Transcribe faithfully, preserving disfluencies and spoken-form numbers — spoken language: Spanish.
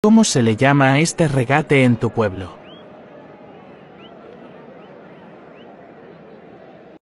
¿Cómo se le llama a este regate en tu pueblo?